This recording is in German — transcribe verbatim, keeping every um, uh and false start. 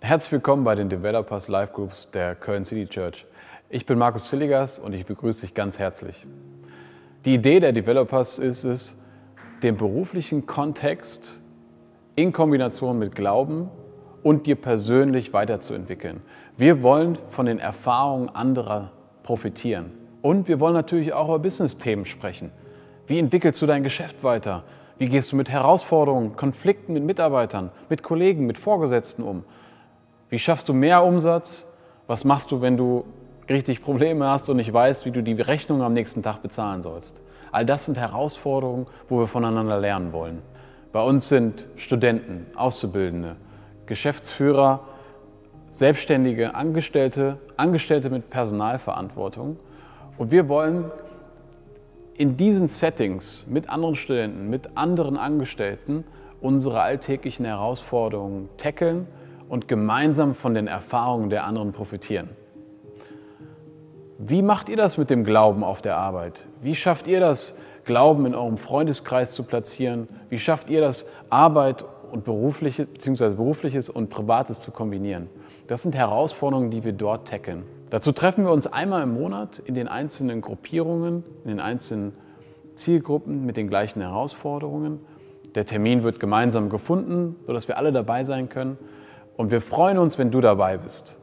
Herzlich willkommen bei den Developers Life Groups der Köln City Church. Ich bin Markus Zilligers und ich begrüße dich ganz herzlich. Die Idee der Developers ist es, den beruflichen Kontext in Kombination mit Glauben und dir persönlich weiterzuentwickeln. Wir wollen von den Erfahrungen anderer profitieren. Und wir wollen natürlich auch über Business-Themen sprechen. Wie entwickelst du dein Geschäft weiter? Wie gehst du mit Herausforderungen, Konflikten mit Mitarbeitern, mit Kollegen, mit Vorgesetzten um? Wie schaffst du mehr Umsatz? Was machst du, wenn du richtig Probleme hast und nicht weißt, wie du die Rechnung am nächsten Tag bezahlen sollst? All das sind Herausforderungen, wo wir voneinander lernen wollen. Bei uns sind Studenten, Auszubildende, Geschäftsführer, Selbstständige, Angestellte, Angestellte mit Personalverantwortung. Und wir wollen in diesen Settings mit anderen Studenten, mit anderen Angestellten unsere alltäglichen Herausforderungen tackeln und gemeinsam von den Erfahrungen der anderen profitieren. Wie macht ihr das mit dem Glauben auf der Arbeit? Wie schafft ihr das, Glauben in eurem Freundeskreis zu platzieren? Wie schafft ihr das, Arbeit und berufliches bzw. berufliches und Privates zu kombinieren? Das sind Herausforderungen, die wir dort tackeln. Dazu treffen wir uns einmal im Monat in den einzelnen Gruppierungen, in den einzelnen Zielgruppen mit den gleichen Herausforderungen. Der Termin wird gemeinsam gefunden, sodass wir alle dabei sein können. Und wir freuen uns, wenn du dabei bist.